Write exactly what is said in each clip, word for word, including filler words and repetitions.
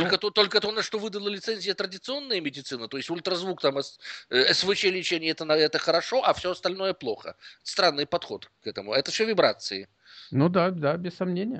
Только то, только то, на что выдала лицензия традиционная медицина, то есть ультразвук, там, СВЧ лечение, это, это хорошо, а все остальное плохо. Странный подход к этому. Это все вибрации. Ну да, да, без сомнения.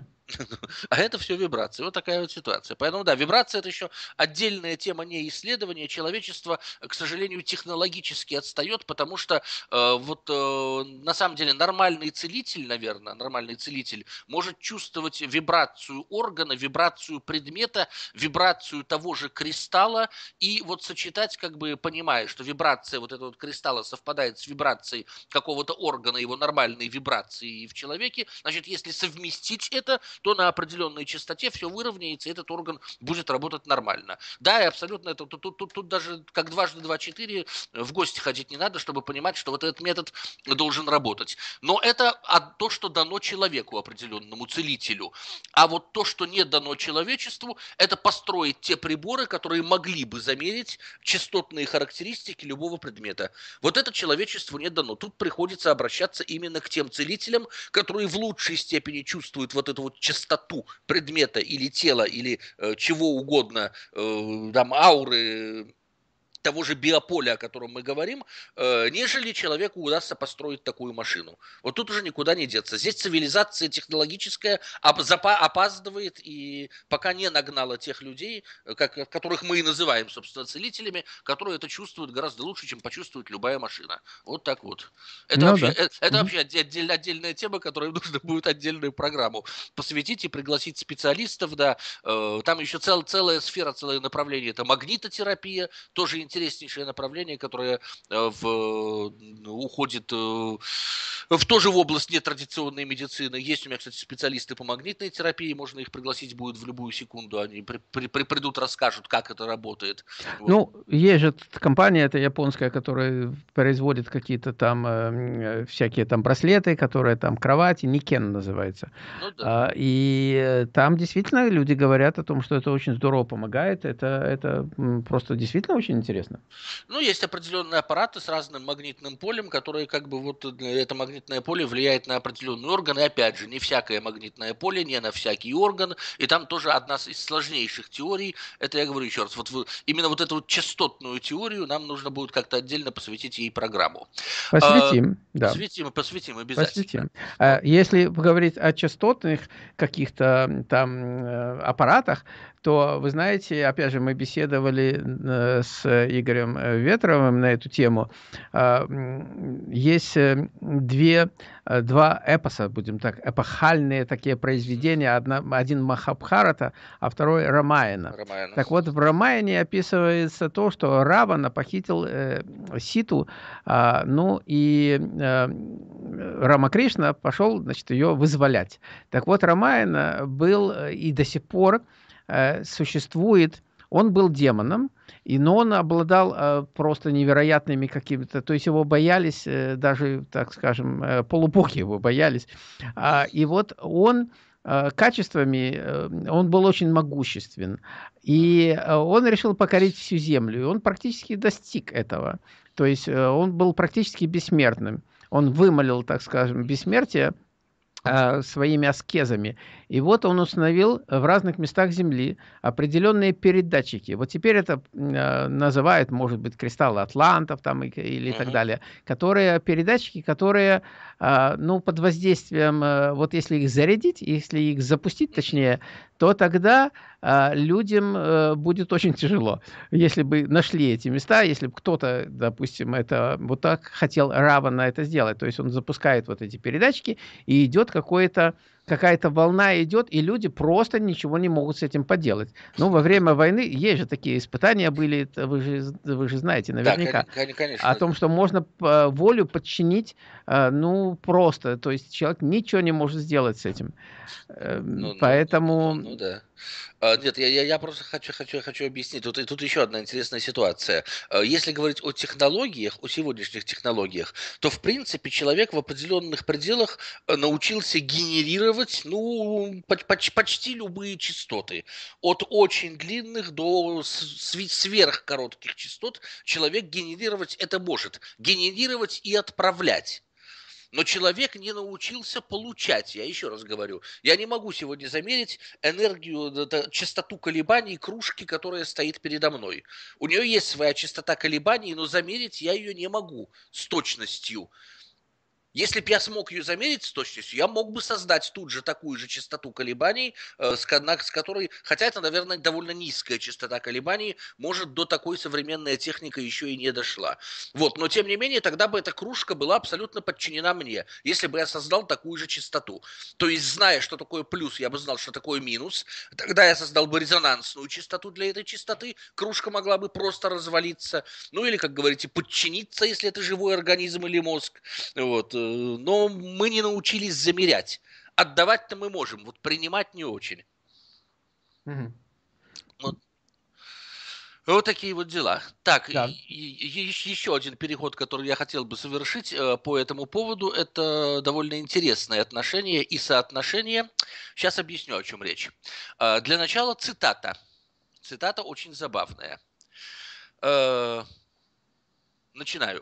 А это все вибрации. Вот такая вот ситуация. Поэтому, да, вибрация – это еще отдельная тема не исследования. Человечество, к сожалению, технологически отстает, потому что э, вот э, на самом деле нормальный целитель, наверное, нормальный целитель может чувствовать вибрацию органа, вибрацию предмета, вибрацию того же кристалла и вот сочетать, как бы понимая, что вибрация вот этого вот кристалла совпадает с вибрацией какого-то органа, его нормальной вибрации в человеке. Значит, если совместить это, то на определенной частоте все выровняется, и этот орган будет работать нормально. Да, и абсолютно это тут, тут, тут, тут даже как дважды два четыре в гости ходить не надо, чтобы понимать, что вот этот метод должен работать. Но это то, что дано человеку определенному, целителю. А вот то, что не дано человечеству, это построить те приборы, которые могли бы замерить частотные характеристики любого предмета. Вот это человечеству не дано. Тут приходится обращаться именно к тем целителям, которые в лучшей степени чувствуют вот эту вот частоту предмета или тела, или э, чего угодно, э, там, ауры, того же биополя, о котором мы говорим, э, нежели человеку удастся построить такую машину. Вот тут уже никуда не деться. Здесь цивилизация технологическая опаздывает и пока не нагнала тех людей, как, которых мы и называем, собственно, целителями, которые это чувствуют гораздо лучше, чем почувствует любая машина. Вот так вот. Это Ну вообще, да. это, это Мгм. вообще отдель, отдельная тема, которой нужно будет отдельную программу посвятить и пригласить специалистов. Да. Э, там еще цел, целая сфера, целое направление. Это магнитотерапия, тоже интереснейшее направление, которое э, в, уходит э, в тоже в область нетрадиционной медицины. Есть у меня, кстати, специалисты по магнитной терапии, можно их пригласить будет в любую секунду, они при, при, при, придут, расскажут, как это работает. Вот. Ну, есть же компания, это японская, которая производит какие-то там э, всякие там браслеты, которые там кровати, Никен называется. Ну да. А, и там действительно люди говорят о том, что это очень здорово помогает. Это, это просто действительно очень интересно. Ну, есть определенные аппараты с разным магнитным полем, которые как бы вот это магнитное поле влияет на определенный орган. И опять же, не всякое магнитное поле, не на всякий орган. И там тоже одна из сложнейших теорий. Это я говорю еще раз. Вот вы, именно вот эту вот частотную теорию нам нужно будет как-то отдельно посвятить ей программу. Посвятим, да. Посвятим, посвятим обязательно. Посвятим. А если говорить о частотных каких-то там э, аппаратах, то, вы знаете, опять же, мы беседовали э, с Игорем Ветровым на эту тему. А, м, есть э, две, э, два эпоса, будем так, эпохальные такие произведения. Одна, один Махабхарата, а второй Рамаяна. Роман. Так вот, в Рамаяне описывается то, что Равана похитил э, Ситу, а, ну и э, Рамакришна пошел, значит, ее вызволять. Так вот, Рамаяна был э, и до сих пор э, существует. Он был демоном, и, но он обладал э, просто невероятными какими-то, то есть его боялись, э, даже, так скажем, э, полубоги его боялись. А, и вот он э, качествами, э, он был очень могуществен, и э, он решил покорить всю землю, и он практически достиг этого. То есть э, он был практически бессмертным. Он вымолил, так скажем, бессмертие э, своими аскезами. И вот он установил в разных местах Земли определенные передатчики. Вот теперь это э, называют, может быть, кристаллы атлантов там, и, или Угу. так далее, которые передатчики, которые, э, ну, под воздействием, э, вот если их зарядить, если их запустить, точнее, то тогда э, людям э, будет очень тяжело. Если бы нашли эти места, если бы кто-то, допустим, это вот так хотел Равана это сделать, то есть он запускает вот эти передатчики, и идет какое-то какая-то волна идет, и люди просто ничего не могут с этим поделать. Ну, во время войны есть же такие испытания были, вы же, вы же знаете Да, наверняка, о конечно. том, что можно волю подчинить, ну, просто. То есть человек ничего не может сделать с этим. Ну, ну, ну, Поэтому... ну да. А, нет, я, я, я просто хочу, хочу, хочу объяснить. Тут, и тут еще одна интересная ситуация. А, Если говорить о технологиях, о сегодняшних технологиях, то, в принципе, человек в определенных пределах э, научился генерировать, ну, поч- поч- почти любые частоты. От очень длинных до с- сви- сверхкоротких частот человек генерировать это может. Генерировать и отправлять. Но человек не научился получать. Я еще раз говорю, я не могу сегодня замерить энергию, это, частоту колебаний кружки, которая стоит передо мной. У нее есть своя частота колебаний, но замерить я ее не могу с точностью. Если бы я смог ее замерить с точностью, я мог бы создать тут же такую же частоту колебаний, э, с, с которой, хотя это, наверное, довольно низкая частота колебаний, может, до такой современная техника еще и не дошла. Вот, но тем не менее, тогда бы эта кружка была абсолютно подчинена мне, если бы я создал такую же частоту. То есть, зная, что такое плюс, я бы знал, что такое минус, тогда я создал бы резонансную частоту для этой частоты, кружка могла бы просто развалиться, ну или, как говорите, подчиниться, если это живой организм или мозг. Вот. Но мы не научились замерять. Отдавать-то мы можем, вот принимать не очень. Мгм. Вот. Вот такие вот дела. Так, Да. и- и- еще один переход, который я хотел бы совершить э, по этому поводу, это довольно интересное отношение и соотношение. Сейчас объясню, о чем речь. Э, Для начала цитата. Цитата очень забавная. Э, Начинаю.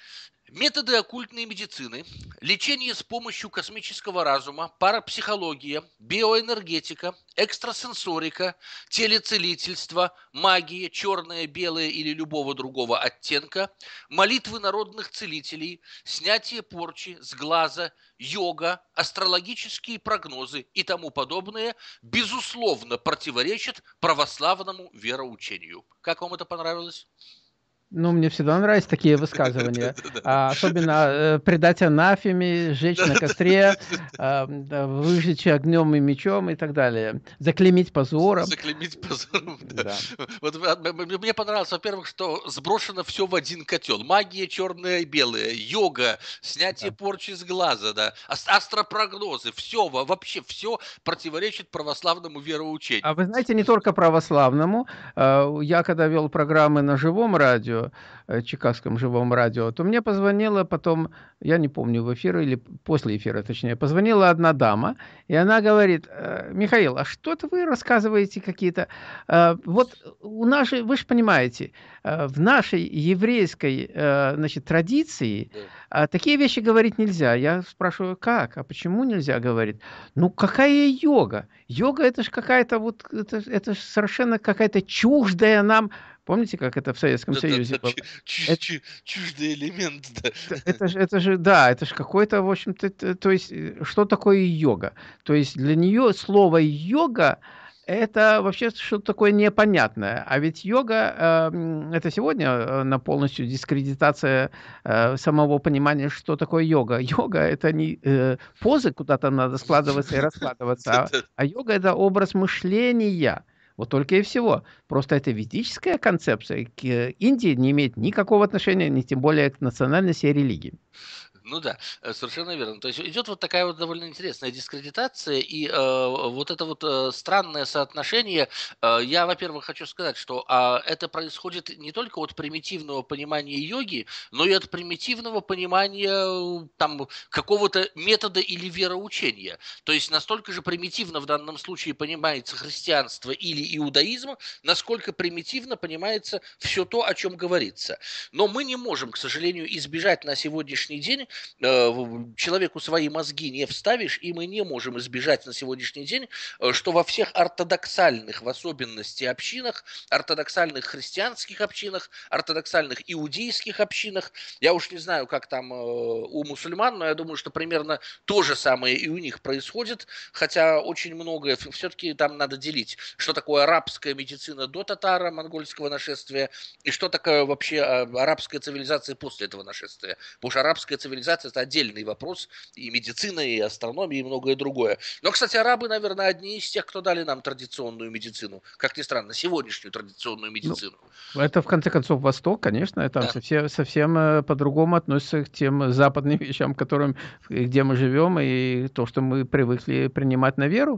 Методы оккультной медицины, лечение с помощью космического разума, парапсихология, биоэнергетика, экстрасенсорика, телецелительство, магия, черная, белая или любого другого оттенка, молитвы народных целителей, снятие порчи с глаза, йога, астрологические прогнозы и тому подобное, безусловно, противоречат православному вероучению. Как вам это понравилось? Ну, мне всегда нравятся такие высказывания. А, особенно э, предать анафеме, сжечь на костре, а, да, выжечь огнем и мечом и так далее. Заклеймить позором. Заклеймить позором, да. Да. Вот а, м- м- мне понравилось, во-первых, что сброшено все в один котел. Магия черная и белая, йога, снятие Да. порчи с глаза, да, ас- астропрогнозы, все, вообще все противоречит православному А вероучению. вы знаете, не только православному. А, Я когда вел программы на живом радио, э, Чикагском живом радио, то мне позвонила потом, я не помню, в эфир или после эфира, точнее, позвонила одна дама, и она говорит: «Э, Михаил, а что это вы рассказываете какие-то? э, Вот у нас же, вы же понимаете, э, в нашей еврейской, э, значит, традиции Да. а, такие вещи говорить нельзя. Я спрашиваю, как? А почему нельзя говорить? Ну, какая йога? Йога это же какая-то вот, это, ж- это ж совершенно какая-то чуждая нам. Помните, как это в Советском Союзе Да-да-да, было? чу- чу- Это, чу- чуждый элемент, да. это же, это же, да, это же какой-то, в общем-то, т- то есть, э, что такое йога? То есть для нее слово йога это вообще что-то такое непонятное. А ведь йога, э, м, это сегодня э, на полностью дискредитация э, самого понимания, что такое йога. Йога это не э, позы, куда там надо складываться и раскладываться, а, Да-да. а йога это образ мышления. Вот только и всего. Просто это ведическая концепция к э, Индии не имеет никакого отношения, ни тем более к национальности и религии. Ну да, э, совершенно верно. То есть идет вот такая вот довольно интересная дискредитация, и э, вот это вот э, странное соотношение. Э, я, во-первых, хочу сказать, что а, это происходит не только от примитивного понимания йоги, но и от примитивного понимания э, там какого-то метода или вероучения. То есть настолько же примитивно в данном случае понимается христианство или иудаизм, насколько примитивно понимается все то, о чем говорится. Но мы не можем, к сожалению, избежать на сегодняшний день, э, в- человеку свои мозги не вставишь, и мы не можем избежать на сегодняшний день, э, что во всех ортодоксальных, в особенности общинах, ортодоксальных христианских общинах, ортодоксальных иудейских общинах, я уж не знаю, как там э, у мусульман, но я думаю, что примерно то же самое и у них происходит, хотя очень многое все-таки там надо делить, что такое арабская медицина до татаро-монгольского нашествия и что такое вообще э, арабская цивилизация после этого нашествия. Потому что арабская цивилизация – это отдельный вопрос, и медицина, и астрономия, и многое другое. Но, кстати, арабы, наверное, одни из тех, кто дали нам традиционную медицину. Как ни странно, сегодняшнюю традиционную Ну, медицину. это, в конце концов, Восток, конечно, там Да. совсем, совсем э, по-другому относится к тем западным вещам, которым, где мы живем, и то, что мы привыкли принимать на веру.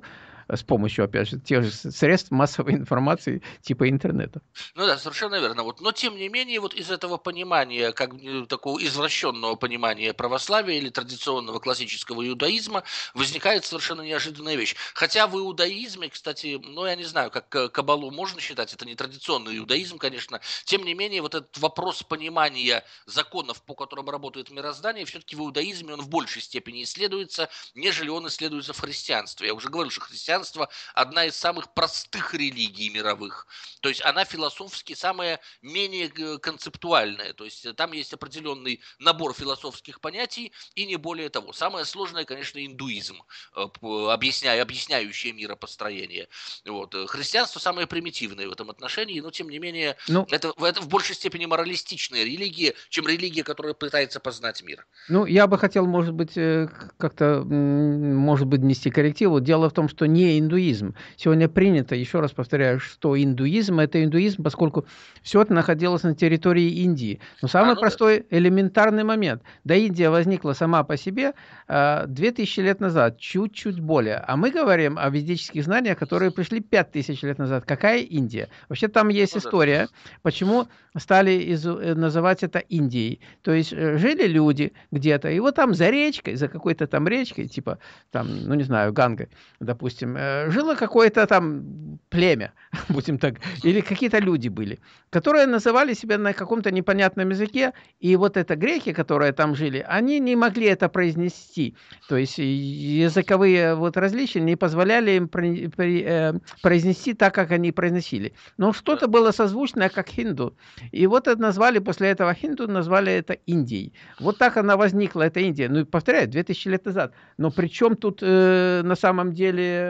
с помощью, опять же, тех же средств массовой информации типа интернета. Ну да, совершенно верно. Вот. Но тем не менее, вот из этого понимания, как э, такого извращенного понимания православия или традиционного классического иудаизма, возникает совершенно неожиданная вещь. Хотя в иудаизме, кстати, ну я не знаю, как э, кабалу можно считать, это не традиционный иудаизм, конечно. Тем не менее, вот этот вопрос понимания законов, по которым работает мироздание, все-таки в иудаизме он в большей степени исследуется, нежели он исследуется в христианстве. Я уже говорил, что христианство одна из самых простых религий мировых. То есть она философски самая менее э, концептуальная. То есть э, там есть определенный набор философских понятий и не более того. Самое сложное, конечно, индуизм, э, п- объясняя, объясняющее миропостроение. Вот. э, Христианство самое примитивное в этом отношении, но тем не менее Ну, это, в- это в большей степени моралистичная религия, чем религия, которая пытается познать мир. Ну, я бы хотел, может быть, э, к- как-то, м, может быть, нести коррективу. Дело в том, что не индуизм. Сегодня принято, еще раз повторяю, что индуизм– это индуизм, поскольку все это находилось на территории Индии. Но А, самый ну да. простой, элементарный момент. Да, Индия возникла сама по себе а, две тысячи лет назад, чуть-чуть более. А мы говорим о ведических знаниях, которые пришли пять тысяч лет назад. Какая Индия? Вообще там есть Ну да. история, почему стали изу- э, называть это Индией. То есть э, жили люди где-то, и вот там за речкой, за какой-то там речкой, типа там, ну не знаю, Гангой, допустим, э, жило какое-то там племя, будем так, или какие-то люди были, которые называли себя на каком-то непонятном языке, и вот это греки, которые там жили, они не могли это произнести, то есть языковые вот различия не позволяли им при- при- э, произнести так, как они произносили. Но Да. что-то было созвучное, как хинду. И вот это назвали, после этого хинду назвали это Индией. Вот так она возникла, эта Индия. Ну, и повторяю, две тысячи лет назад. Но при чем тут э, на самом деле,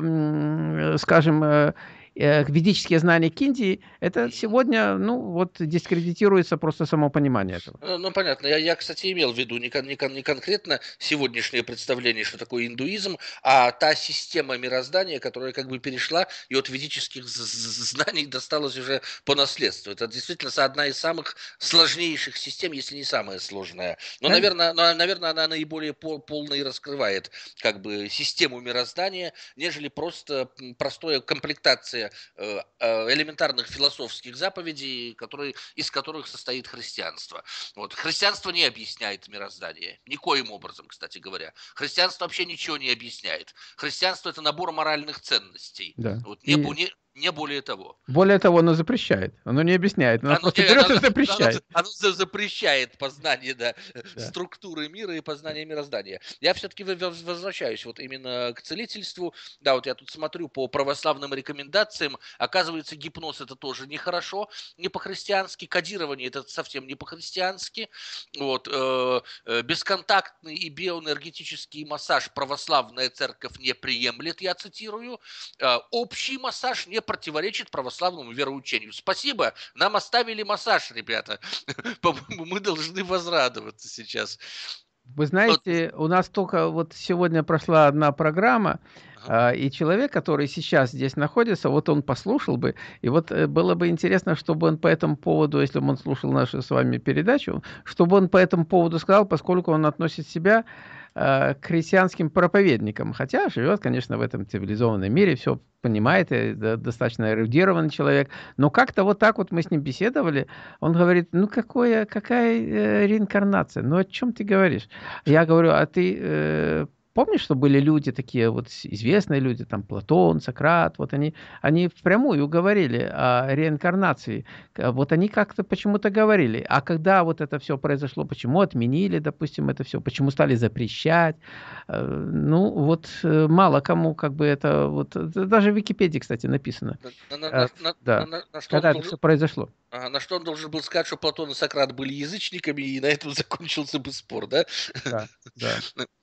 э, скажем, э, э, ведические знания к Индии? Это сегодня, ну, вот дискредитируется просто само понимание этого. Э, Ну, понятно. Я, я, кстати, имел в виду не, кон- не, кон- не конкретно сегодняшнее представление, что такое индуизм, а та система мироздания, которая как бы перешла и от ведических з- з- знаний досталась уже по наследству. Это действительно са- одна из самых сложнейших систем, если не самая сложная. Но, Да? наверное, но, наверное, она наиболее пол- полно и раскрывает как бы систему мироздания, нежели просто м, простая комплектация э, э, элементарных философских заповедей, которые, из которых состоит христианство. Вот. Христианство не объясняет мироздание. Никоим образом, кстати говоря. Христианство вообще ничего не объясняет. Христианство – это набор моральных ценностей. Да. Вот. Не, И не, не более того. более того, оно запрещает. Оно не объясняет. Оно Оно, просто не- берет оно, и оно, запрещает. оно за- запрещает познание, да, Да. структуры мира и познание мироздания. Я все-таки возвращаюсь вот именно к целительству. Да, вот я тут смотрю по православным рекомендациям. Оказывается, гипноз это тоже нехорошо, не по-христиански. Кодирование это совсем не по-христиански. Вот, э, э, бесконтактный и биоэнергетический массаж православная церковь не приемлет, я цитирую. Э, общий массаж не противоречит православному вероучению. Спасибо, нам оставили массаж, ребята. По-моему, мы должны возрадоваться сейчас. Вы Вот. знаете, у нас только вот сегодня прошла одна программа, Ага. а, и человек, который сейчас здесь находится, вот он послушал бы, и вот э, было бы интересно, чтобы он по этому поводу, если бы он слушал нашу с вами передачу, чтобы он по этому поводу сказал, поскольку он относит себя э, к христианским проповедникам, хотя живет, конечно, в этом цивилизованном мире, все понимает, и да, достаточно эрудированный человек, но как-то вот так вот мы с ним беседовали, он говорит, ну какое, какая э, реинкарнация, ну о чем ты говоришь? Я говорю, а ты э, помнишь, что были люди такие, вот с- известные люди, там Платон, Сократ, вот они, они впрямую говорили о реинкарнации. К- Вот они как-то почему-то говорили. А когда вот это все произошло, почему отменили, допустим, это все, почему стали запрещать? Э, Ну, вот э, мало кому как бы это, вот, это даже в Википедии, кстати, написано. На, на- Э, на- на- на- Да, на- на что когда он это должен, все произошло. ага, на что он должен был сказать, что Платон и Сократ были язычниками, и на этом закончился бы спор, да? Да, да.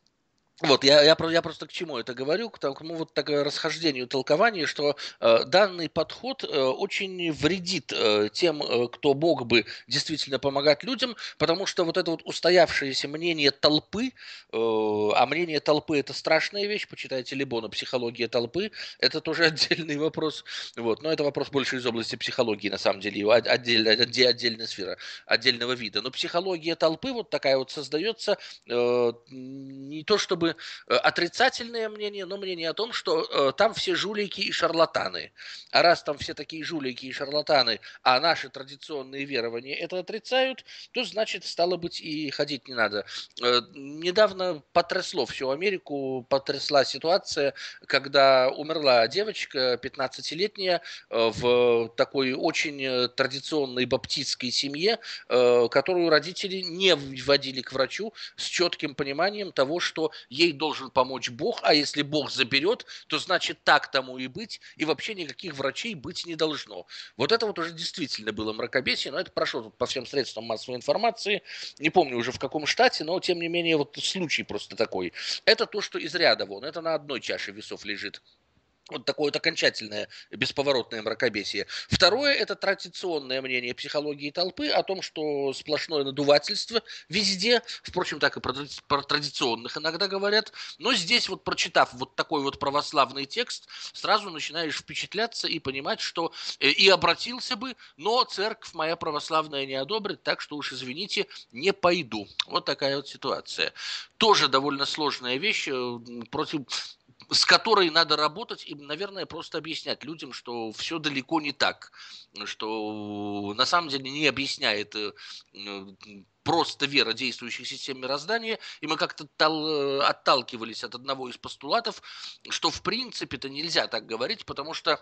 Вот, я, я, про- я просто к чему это говорю, к тому вот такое расхождению толкований, что э, данный подход э, очень вредит э, тем, э, кто мог бы действительно помогать людям, потому что вот это вот устоявшееся мнение толпы, э, а мнение толпы это страшная вещь, почитайте Лебона «Психология толпы», это тоже отдельный вопрос, вот, но это вопрос больше из области психологии, на самом деле, его от- отдельная, отде- отдельная сфера, отдельного вида, но психология толпы вот такая вот создается э, не то чтобы бы э, отрицательное мнение, но мнение о том, что э, там все жулики и шарлатаны. А раз там все такие жулики и шарлатаны, а наши традиционные верования это отрицают, то значит, стало быть, и ходить не надо. Э, недавно потрясло всю Америку, потрясла ситуация, когда умерла девочка пятнадцатилетняя э, в такой очень э, традиционной баптистской семье, э, которую родители не вводили к врачу с четким пониманием того, что ей должен помочь Бог, а если Бог заберет, то значит так тому и быть, и вообще никаких врачей быть не должно. Вот это вот уже действительно было мракобесие, но это прошло по всем средствам массовой информации, не помню уже в каком штате, но тем не менее вот случай просто такой. Это то, что из ряда вон, это на одной чаше весов лежит. Вот такое вот окончательное бесповоротное мракобесие. Второе – это традиционное мнение психологии толпы о том, что сплошное надувательство везде. Впрочем, так и про, про традиционных иногда говорят. Но здесь вот, прочитав вот такой вот православный текст, сразу начинаешь впечатляться и понимать, что э, и обратился бы, но церковь моя православная не одобрит, так что уж извините, не пойду. Вот такая вот ситуация. Тоже довольно сложная вещь, э, против с которой надо работать и, наверное, просто объяснять людям, что все далеко не так, что на самом деле не объясняет э, просто вера действующих систем мироздания, и мы как-то тал- отталкивались от одного из постулатов, что в принципе-то нельзя так говорить, потому что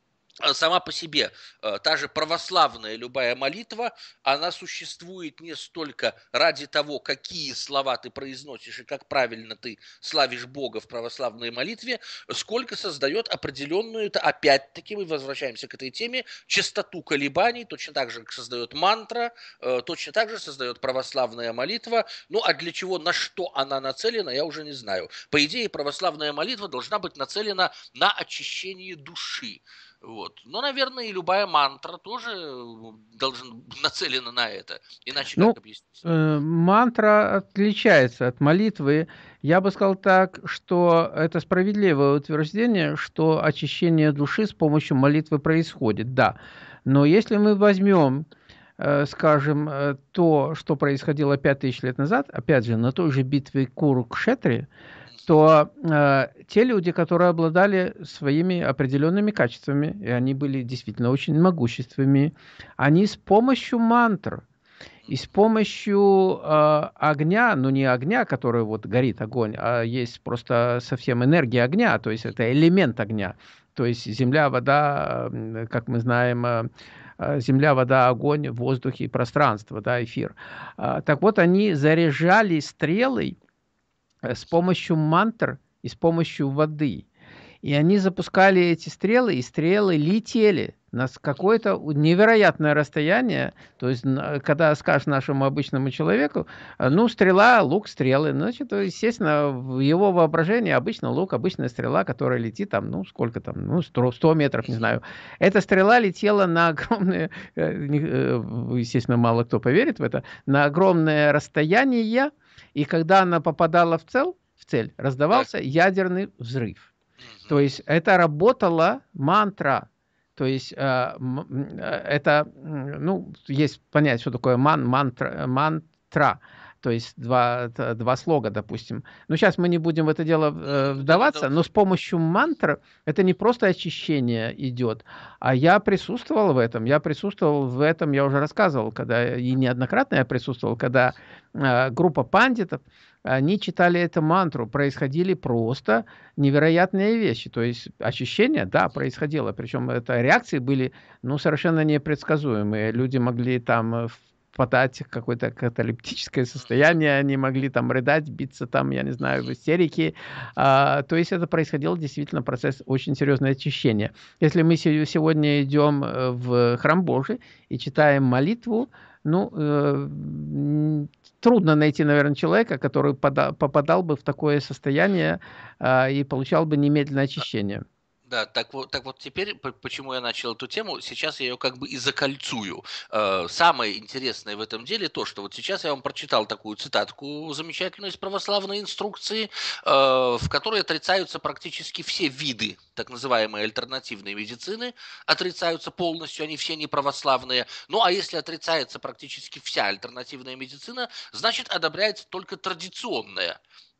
сама по себе э, та же православная любая молитва, она существует не столько ради того, какие слова ты произносишь и как правильно ты славишь Бога в православной молитве, сколько создает определенную, это опять-таки мы возвращаемся к этой теме, частоту колебаний, точно так же создает мантра, э, точно так же создает православная молитва. Ну а для чего, на что она нацелена, я уже не знаю. По идее, православная молитва должна быть нацелена на очищение души. Вот. Но, наверное, и любая мантра тоже должна нацелена на это. Иначе как Ну, объяснить? э, мантра отличается от молитвы. Я бы сказал так, что это справедливое утверждение, что очищение души с помощью молитвы происходит, да. Но если мы возьмем, э, скажем, э, то, что происходило пять тысяч лет назад, опять же, на той же битве Курукшетры, то э, те люди, которые обладали своими определенными качествами, и они были действительно очень могущественными, они с помощью мантр и с помощью э, огня, ну не огня, который вот горит огонь, а есть просто совсем энергия огня, то есть это элемент огня, то есть земля, вода, м, как мы знаем, э, э, земля, вода, огонь, воздух и пространство, да, эфир. А, так вот, они заряжали стрелы э, с помощью мантр и с помощью воды. И они запускали эти стрелы, и стрелы летели на с какое-то невероятное расстояние. То есть, на- когда скажешь нашему обычному человеку, э, ну, стрела, лук, стрелы, значит, то, естественно, в его воображении обычно лук, обычная стрела, которая летит там, ну, сколько там, ну, сто, сто метров, не знаю. Эта стрела летела на огромное, э, не- э, естественно, мало кто поверит в это, на огромное расстояние, и когда она попадала в цель, в цель, Так. раздавался ядерный взрыв. То Мгм. есть это работала мантра. То есть э, м, э, это, м, ну, есть понять, что такое ман, мантра, мантра. То есть два, т- два слога, допустим. Но сейчас мы не будем в это дело э, М, Да-да-да. вдаваться, но с помощью мантр это не просто очищение идет, а я присутствовал в этом. Я присутствовал в этом, я уже рассказывал, когда и неоднократно я присутствовал, когда э, группа пандитов, они читали эту мантру, происходили просто невероятные вещи. То есть ощущения, да, происходило. Причем это реакции были, ну, совершенно непредсказуемые. Люди могли там э, впадать в какое-то каталептическое состояние, они могли там рыдать, биться там, я не знаю, в истерике. А, то есть это происходило действительно процесс очень серьезного очищения. Если мы се- сегодня идем э, в храм Божий и читаем молитву, ну, э, м, трудно найти, наверное, человека, который пода- попадал бы в такое состояние а, и получал бы немедленное очищение. Да, так вот, так вот теперь, по- почему я начал эту тему, сейчас я ее как бы и закольцую. Э, Самое интересное в этом деле то, что вот сейчас я вам прочитал такую цитатку замечательную из православной инструкции, э, в которой отрицаются практически все виды так называемой альтернативной медицины, отрицаются полностью, они все неправославные. Ну а если отрицается практически вся альтернативная медицина, значит одобряется только традиционная.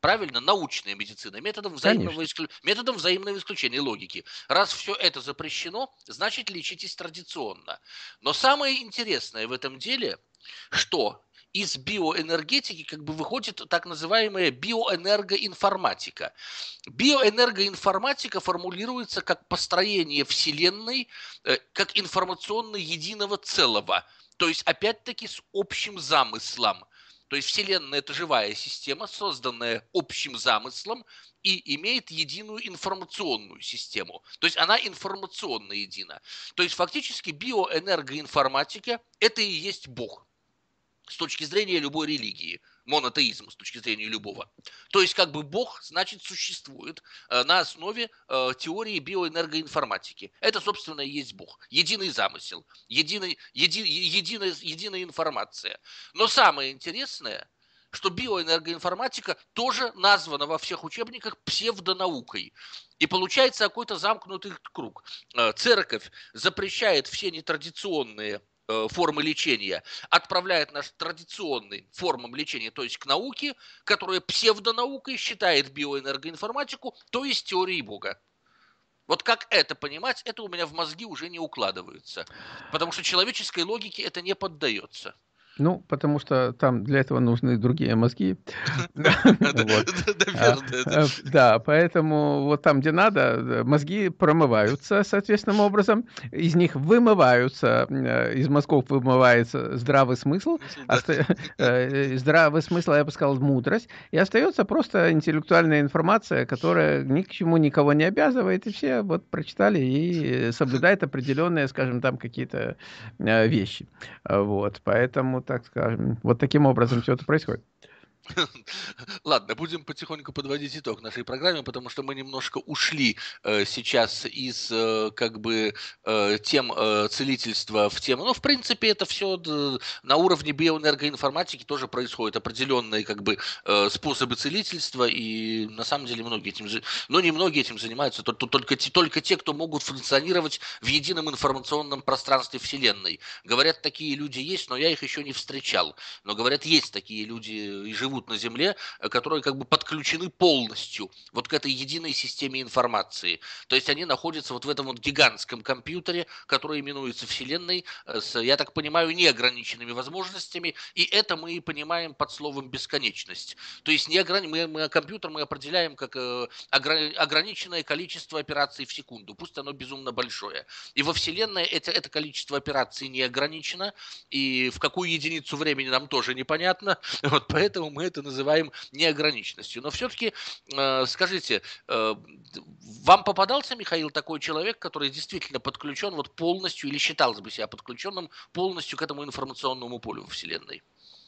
Правильно? Научная медицина, методом взаимного, исклю... методом взаимного исключения логики. Раз все это запрещено, значит, лечитесь традиционно. Но самое интересное в этом деле, что из биоэнергетики как бы выходит так называемая биоэнергоинформатика. Биоэнергоинформатика формулируется как построение Вселенной, э, как информационно единого целого. То есть, опять-таки, с общим замыслом. То есть Вселенная – это живая система, созданная общим замыслом и имеет единую информационную систему. То есть она информационно едина. То есть фактически биоэнергоинформатика – это и есть Бог с точки зрения любой религии. Монотеизм с точки зрения любого. То есть как бы Бог, значит, существует э, на основе э, теории биоэнергоинформатики. Это, собственно, и есть Бог. Единый замысел, единый, еди, единая, единая информация. Но самое интересное, что биоэнергоинформатика тоже названа во всех учебниках псевдонаукой. И получается какой-то замкнутый круг. Э, церковь запрещает все нетрадиционные формы лечения, отправляет нас к традиционным формам лечения, то есть к науке, которая псевдонаукой считает биоэнергоинформатику, то есть теорией Бога. Вот как это понимать, это у меня в мозги уже не укладывается. Потому что человеческой логике это не поддается. Ну, потому что там для этого нужны другие мозги. Да, поэтому вот там, где надо, мозги промываются соответственным образом, из них вымываются, из мозгов вымывается здравый смысл, здравый смысл, я бы сказал, мудрость, и остается просто интеллектуальная информация, которая ни к чему никого не обязывает, и все вот прочитали и соблюдают определенные, скажем, там какие-то вещи. Вот, поэтому, так скажем, вот таким образом все это происходит. Ладно, будем потихоньку подводить итог нашей программе, потому что мы немножко ушли э, сейчас из э, как бы э, тем э, целительства в тему. Ну, в принципе, это все д- на уровне биоэнергоинформатики тоже происходит определенные как бы э, способы целительства, и на самом деле многие этим, но не многие этим занимаются, только, только, те, только те, кто могут функционировать в едином информационном пространстве Вселенной. Говорят, такие люди есть, но я их еще не встречал. Но говорят, есть такие люди и живут на Земле, которые как бы подключены полностью вот к этой единой системе информации. То есть они находятся вот в этом вот гигантском компьютере, который именуется Вселенной, с, я так понимаю, неограниченными возможностями, и это мы и понимаем под словом бесконечность. То есть неограни... мы, мы компьютер мы определяем как э, ограни... ограниченное количество операций в секунду, пусть оно безумно большое. И во Вселенной это, это количество операций не ограничено, и в какую единицу времени нам тоже непонятно, вот поэтому мы это называем неограниченностью. Но все-таки э, скажите, э, вам попадался, Михаил, такой человек, который действительно подключен вот полностью, или считал бы себя подключенным полностью к этому информационному полю Вселенной?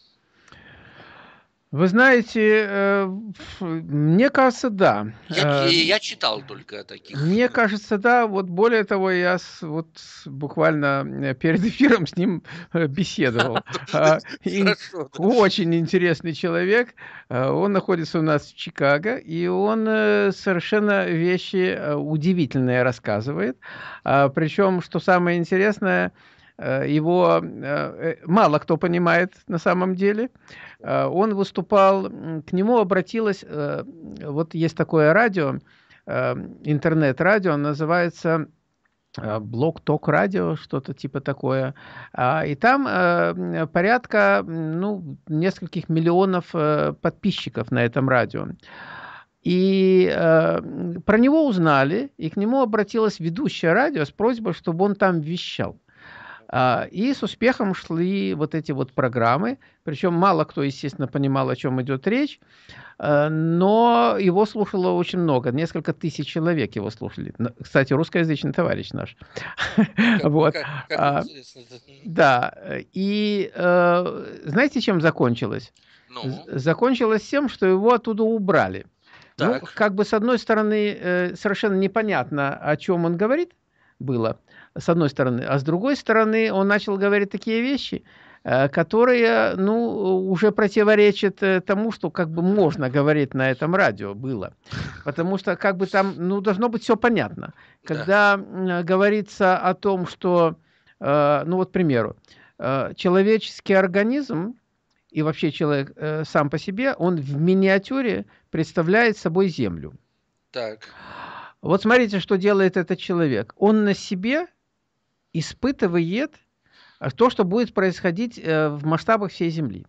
Вы знаете, мне кажется, да. Я, я читал только о таких. Мне кажется, да. Вот более того, я с, вот буквально перед эфиром с ним беседовал. Очень интересный человек. Он находится у нас в Чикаго, и он совершенно вещи удивительные рассказывает. Причем, что самое интересное, его мало кто понимает на самом деле. Он выступал, к нему обратилась, вот есть такое радио, интернет-радио, называется Blog Talk Radio, что-то типа такое. И там порядка, ну, нескольких миллионов подписчиков на этом радио. И э, про него узнали, и к нему обратилась ведущая радио с просьбой, чтобы он там вещал. И с успехом шли вот эти вот программы, причем мало кто, естественно, понимал, о чем идет речь, но его слушало очень много, несколько тысяч человек его слушали. Кстати, русскоязычный товарищ наш. Как, вот. как, как интересно. Да, и знаете, чем закончилось? Ну? Закончилось тем, что его оттуда убрали. Так. Ну, как бы с одной стороны, совершенно непонятно, о чем он говорит, было, с одной стороны. А с другой стороны, он начал говорить такие вещи, которые, ну, уже противоречат тому, что как бы можно говорить на этом радио было. Потому что как бы там, ну, должно быть все понятно. Когда да. говорится о том, что, ну, вот, к примеру, человеческий организм и вообще человек э, сам по себе, он в миниатюре представляет собой Землю. Так. Вот смотрите, что делает этот человек. Он на себе испытывает то, что будет происходить э, в масштабах всей Земли.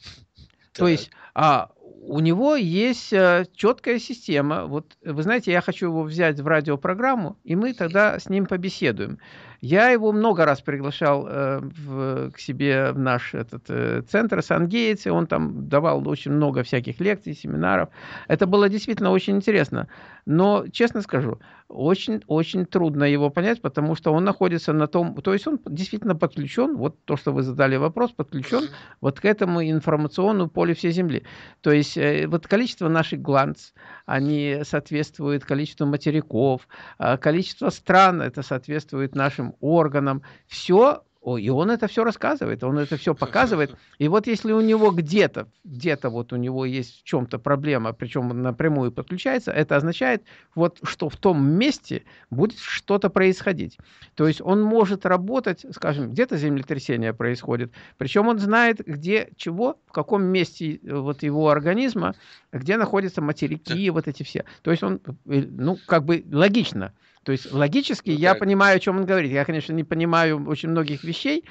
То Так. есть а, у него есть э, четкая система. Вот вы знаете, я хочу его взять в радиопрограмму, и мы тогда с ним побеседуем. Я его много раз приглашал э, в, к себе в наш этот, э, центр Сан-Гейтс, и он там давал очень много всяких лекций, семинаров. Это было действительно очень интересно. Но, честно скажу, очень-очень трудно его понять, потому что он находится на том... То есть он действительно подключен, вот то, что вы задали вопрос, подключен Мгм. вот к этому информационному полю всей Земли. То есть э, вот количество наших гланц, они соответствуют количеству материков, а количество стран, это соответствует нашим органам. Все, и он это все рассказывает, он это все показывает. И вот если у него где-то, где-то вот у него есть в чем-то проблема, причем он напрямую подключается, это означает, вот, что в том месте будет что-то происходить. То есть он может работать, скажем, где-то землетрясение происходит, причем он знает, где чего, в каком месте вот его организма, где находятся материки, вот эти все. То есть он, ну, как бы логично. То есть логически Ну я так. понимаю, о чем он говорит. Я, конечно, не понимаю очень многих вещей,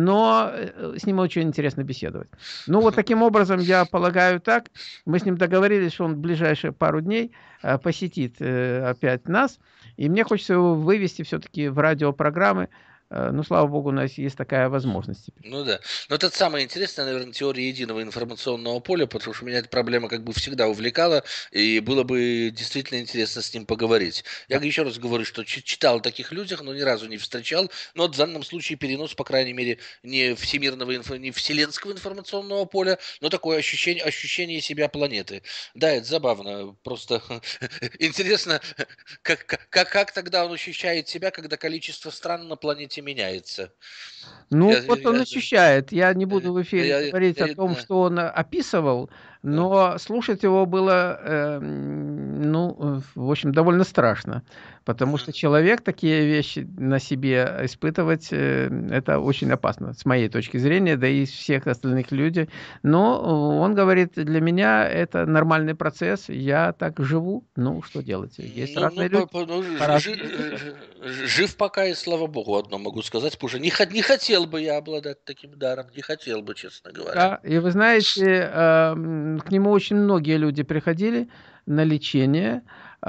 но э, с ним очень интересно беседовать. Ну, вот таким образом, я полагаю так. Мы с ним договорились, что он в ближайшие пару дней э, посетит э, опять нас. И мне хочется его вывести все-таки в радиопрограммы. Э, ну, слава богу, у нас есть такая возможность теперь. Ну да. Но это самое интересное, наверное, теория единого информационного поля, потому что меня эта проблема как бы всегда увлекала, и было бы действительно интересно с ним поговорить. Я Да. еще раз говорю, что чи- читал о таких людях, но ни разу не встречал. Но вот в данном случае перенос, по крайней мере, не всемирного, инфо- не вселенского информационного поля, но такое ощущение, ощущение себя планеты. Да, это забавно. Просто интересно, как, как, как как тогда он ощущает себя, когда количество стран на планете меняется. Ну, Я, вот он я, ощущает. Я не я, буду в эфире я, говорить о я- том, да, что он э, описывал, да. но слушать его было, э, м, ну, э, в общем, довольно страшно, потому Мгм. что человек такие вещи на себе испытывать, э, это очень опасно, с моей точки зрения, да и всех остальных людей. Но э, он говорит, для меня это нормальный процесс, я так живу, ну, что делать? Есть Ну, ну, разные по- люди, по- ну, жи- по-разному жи- поступают. жи- жив пока, и слава богу, одно могу сказать, потому что не, хот- не хотел бы я обладать таким даром, не хотел бы, честно говоря. Да, и вы знаете, ам, к нему очень многие люди приходили на лечение,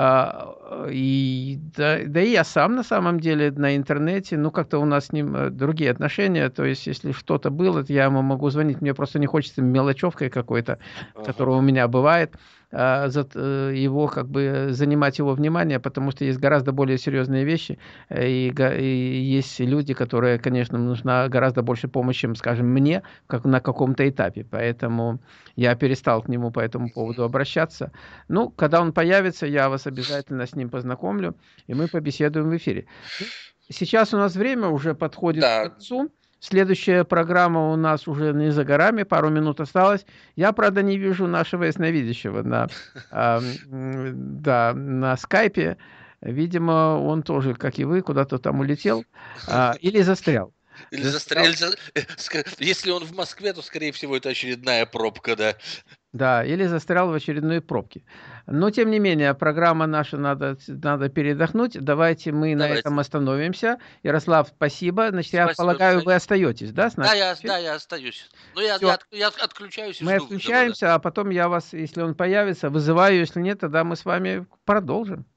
а, и да, да и я сам на самом деле на интернете, ну как-то у нас с ним э, другие отношения, то есть если что-то было, то я ему могу звонить, мне просто не хочется мелочевкой какой-то, Ага. которая у меня бывает, а, зат- э, его как бы занимать его внимание, потому что есть гораздо более серьезные вещи, э, и, га- и есть люди, которые, конечно, нужна гораздо больше помощи, чем, скажем, мне, как на каком-то этапе, поэтому я перестал к нему по этому поводу обращаться. Ну, когда он появится, я вас обязательно с ним познакомлю, и мы побеседуем в эфире. Ну, сейчас у нас время уже подходит к Да, концу. Следующая программа у нас уже не за горами, пару минут осталось. Я, правда, не вижу нашего ясновидящего на, а, м, да, на скайпе. Видимо, он тоже, как и вы, куда-то там улетел а, или застрял. или Застрял. застрелиться. Если он в Москве, то, скорее всего, это очередная пробка, да. Да, или застрял в очередной пробке. Но, тем не менее, программа наша надо, надо передохнуть. Давайте мы на этом Давайте. остановимся. Ярослав, спасибо. Значит, я Спасибо, полагаю, вы Михаил. остаетесь, да, с нами? Да, я, да, я остаюсь. Но я, я, Все, от- я отключаюсь и мы жду вызова, да. отключаемся, а потом я вас, если он появится, вызываю. Если нет, тогда мы с вами продолжим.